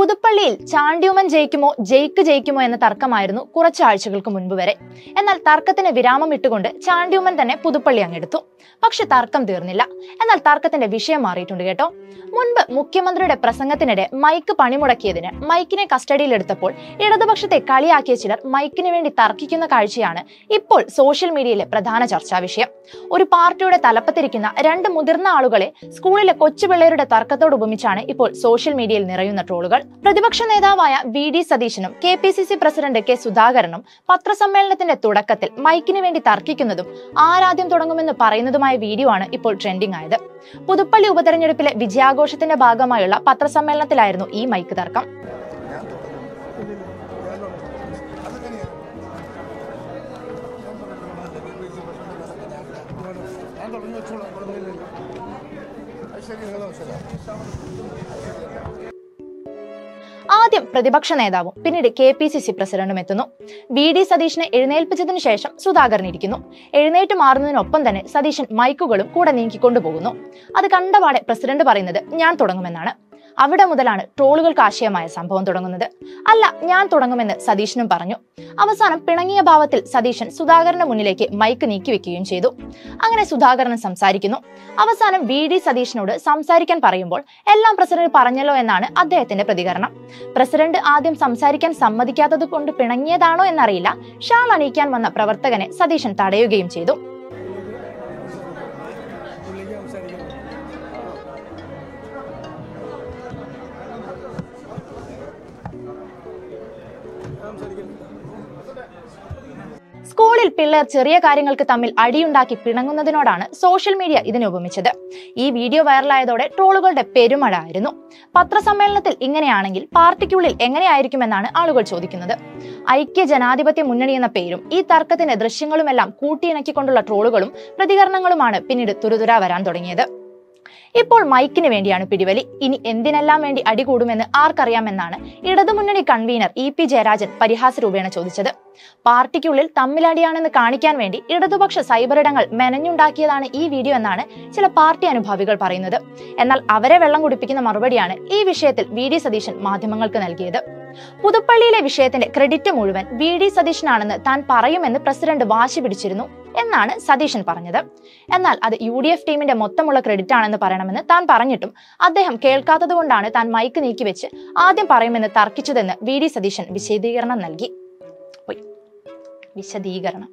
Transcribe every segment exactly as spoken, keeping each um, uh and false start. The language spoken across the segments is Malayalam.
പുതുപ്പള്ളിയിൽ ചാണ്ടിയുമ്മൻ ജയിക്കുമോ ജയിക്ക് ജയിക്കുമോ എന്ന തർക്കമായിരുന്നു കുറച്ച് ആഴ്ചകൾക്ക് മുൻപ് വരെ. എന്നാൽ തർക്കത്തിന് വിരാമം ഇട്ടുകൊണ്ട് ചാണ്ടിയുമ്മൻ തന്നെ പുതുപ്പള്ളി അങ്ങെടുത്തു. പക്ഷെ തർക്കം തീർന്നില്ല. എന്നാൽ തർക്കത്തിന്റെ വിഷയം മാറിയിട്ടുണ്ട് കേട്ടോ. മുൻപ് മുഖ്യമന്ത്രിയുടെ പ്രസംഗത്തിനിടെ മൈക്ക് പണിമുടക്കിയതിന് മൈക്കിനെ കസ്റ്റഡിയിലെടുത്തപ്പോൾ ഇടതുപക്ഷത്തെ കളിയാക്കിയ ചിലർ മൈക്കിന് വേണ്ടി തർക്കിക്കുന്ന കാഴ്ചയാണ് ഇപ്പോൾ സോഷ്യൽ മീഡിയയിലെ പ്രധാന ചർച്ചാ വിഷയം. ഒരു പാർട്ടിയുടെ തലപ്പത്തിരിക്കുന്ന രണ്ട് മുതിർന്ന ആളുകളെ സ്കൂളിലെ കൊച്ചുപിള്ളേരുടെ തർക്കത്തോട് ഉപമിച്ചാണ് ഇപ്പോൾ സോഷ്യൽ മീഡിയയിൽ നിറയുന്ന ട്രോളുകൾ. പ്രതിപക്ഷ നേതാവായ വി ഡി സതീശനും K P C C president K സുധാകരനും പത്രസമ്മേളനത്തിന്റെ തുടക്കത്തിൽ മൈക്കിന് വേണ്ടി തർക്കിക്കുന്നതും ആരാദ്യം തുടങ്ങുമെന്ന് പറയുന്നതുമായ വീഡിയോ ആണ് ഇപ്പോൾ ട്രെൻഡിംഗ് ആയത്. പുതുപ്പള്ളി ഉപതെരഞ്ഞെടുപ്പിലെ വിജയാഘോഷത്തിന്റെ ഭാഗമായുള്ള പത്രസമ്മേളനത്തിലായിരുന്നു ഈ മൈക്ക് തർക്കം. ആദ്യം പ്രതിപക്ഷ നേതാവും പിന്നീട് കെ പി സി സി പ്രസിഡന്റും എത്തുന്നു. വി ഡി സതീശനെ എഴുന്നേൽപ്പിച്ചതിനു ശേഷം സുധാകരൻ ഇരിക്കുന്നു. എഴുന്നേറ്റ് മാറുന്നതിനൊപ്പം തന്നെ സതീശൻ മൈക്കുകളും കൂടെ നീക്കിക്കൊണ്ടുപോകുന്നു. അത് കണ്ടപാടെ പ്രസിഡന്റ് പറയുന്നത് ഞാൻ തുടങ്ങുമെന്നാണ്. അവിടെ മുതലാണ് ട്രോളുകൾക്ക് ആശയമായ സംഭവം തുടങ്ങുന്നത്. അല്ല, ഞാൻ തുടങ്ങുമെന്ന് സതീശനും പറഞ്ഞു. അവസാനം പിണങ്ങിയ ഭാവത്തിൽ സതീശൻ സുധാകരന്റെ മുന്നിലേക്ക് മൈക്ക് നീക്കിവെക്കുകയും ചെയ്തു. അങ്ങനെ സുധാകരൻ സംസാരിക്കുന്നു. അവസാനം വി ഡി സതീശനോട് സംസാരിക്കാൻ പറയുമ്പോൾ എല്ലാം പ്രസിഡന്റ് പറഞ്ഞല്ലോ എന്നാണ് അദ്ദേഹത്തിന്റെ പ്രതികരണം. പ്രസിഡന്റ് ആദ്യം സംസാരിക്കാൻ സമ്മതിക്കാത്തത് കൊണ്ട് പിണങ്ങിയതാണോ എന്നറിയില്ല. ഷാൾ അണിയിക്കാൻ വന്ന പ്രവർത്തകനെ സതീശൻ തടയുകയും ചെയ്തു. സ്കൂളിൽ പിള്ളേർ ചെറിയ കാര്യങ്ങൾക്ക് തമ്മിൽ അടിയുണ്ടാക്കി പിണങ്ങുന്നതിനോടാണ് സോഷ്യൽ മീഡിയ ഇതിനെ ഉപമിച്ചത്. ഈ വീഡിയോ വൈറലായതോടെ ട്രോളുകളുടെ പെരുമഴ ആയിരുന്നു. പത്രസമ്മേളനത്തിൽ ഇങ്ങനെയാണെങ്കിൽ പാർട്ടിക്കുള്ളിൽ എങ്ങനെയായിരിക്കുമെന്നാണ് ആളുകൾ ചോദിക്കുന്നത്. ഐക്യ ജനാധിപത്യ മുന്നണി എന്ന പേരും ഈ തർക്കത്തിന്റെ ദൃശ്യങ്ങളുമെല്ലാം കൂട്ടിയിണക്കിക്കൊണ്ടുള്ള ട്രോളുകളും പ്രതികരണങ്ങളുമാണ് പിന്നീട് തുരുതുരാ വരാൻ തുടങ്ങിയത്. ഇപ്പോൾ മൈക്കിന് വേണ്ടിയാണ് പിടിവലി. ഇനി എന്തിനെല്ലാം വേണ്ടി അടികൂടുമെന്ന് ആർക്കറിയാമെന്നാണ് ഇടതുമുന്നണി കൺവീനർ ഇ പി ജയരാജൻ പരിഹാസ രൂപേണ ചോദിച്ചത്. പാർട്ടിക്കുള്ളിൽ തമ്മിലടിയാണെന്ന് കാണിക്കാൻ വേണ്ടി ഇടതുപക്ഷ സൈബറിടങ്ങൾ മെനഞ്ഞുണ്ടാക്കിയതാണ് ഈ വീഡിയോ എന്നാണ് ചില പാർട്ടി അനുഭാവികൾ പറയുന്നത്. എന്നാൽ അവരെ വെള്ളം കുടിപ്പിക്കുന്ന മറുപടിയാണ് ഈ വിഷയത്തിൽ വി ഡി സതീശൻ മാധ്യമങ്ങൾക്ക് നൽകിയത്. പുതുപ്പള്ളിയിലെ വിഷയത്തിന്റെ ക്രെഡിറ്റ് മുഴുവൻ വി ഡി സതീശനാണെന്ന് താൻ പറയുമെന്ന് പ്രസിഡന്റ് വാശി പിടിച്ചിരുന്നു എന്നാണ് സതീശൻ പറഞ്ഞത്. എന്നാൽ അത് യു ഡി എഫ് ടീമിന്റെ മൊത്തമുള്ള ക്രെഡിറ്റ് ആണെന്ന് പറയണമെന്ന് താൻ പറഞ്ഞിട്ടും അദ്ദേഹം കേൾക്കാത്തത് കൊണ്ടാണ് താൻ മൈക്ക് നീക്കിവെച്ച് ആദ്യം പറയുമെന്ന് തർക്കിച്ചതെന്ന് വി ഡി സതീശൻ വിശദീകരണം നൽകി. വിശദീകരണം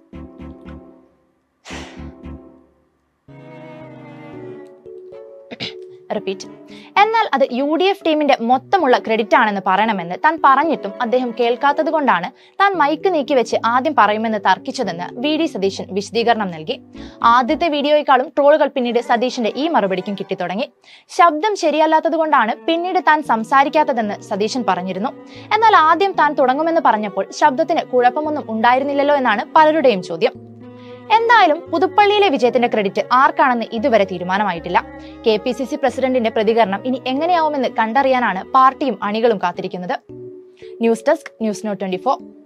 റിപ്പീറ്റ് എന്നാൽ അത് യു ഡി എഫ് ടീമിന്റെ മൊത്തമുള്ള ക്രെഡിറ്റ് ആണെന്ന് പറയണമെന്ന് താൻ പറഞ്ഞിട്ടും അദ്ദേഹം കേൾക്കാത്തത് കൊണ്ടാണ് താൻ മൈക്ക് നീക്കി വെച്ച് ആദ്യം പറയുമെന്ന് തർക്കിച്ചതെന്ന് വി ഡി സതീശൻ വിശദീകരണം നൽകി. ആദ്യത്തെ വീഡിയോയെക്കാളും ട്രോളുകൾ പിന്നീട് സതീശന്റെ ഈ മറുപടിക്കും കിട്ടിത്തുടങ്ങി. ശബ്ദം ശരിയല്ലാത്തത് കൊണ്ടാണ് പിന്നീട് താൻ സംസാരിക്കാത്തതെന്ന് സതീശൻ പറഞ്ഞിരുന്നു. എന്നാൽ ആദ്യം താൻ തുടങ്ങുമെന്ന് പറഞ്ഞപ്പോൾ ശബ്ദത്തിന് കുഴപ്പമൊന്നും ഉണ്ടായിരുന്നില്ലല്ലോ എന്നാണ് പലരുടെയും ചോദ്യം. എന്തായാലും പുതുപ്പള്ളിയിലെ വിജയത്തിന്റെ ക്രെഡിറ്റ് ആർക്കാണെന്ന് ഇതുവരെ തീരുമാനമായിട്ടില്ല. കെ പി സി സി പ്രസിഡന്റിന്റെ പ്രതികരണം ഇനി എങ്ങനെയാവുമെന്ന് കണ്ടറിയാനാണ് പാർട്ടിയും അണികളും കാത്തിരിക്കുന്നത്. News desk, news no twenty four.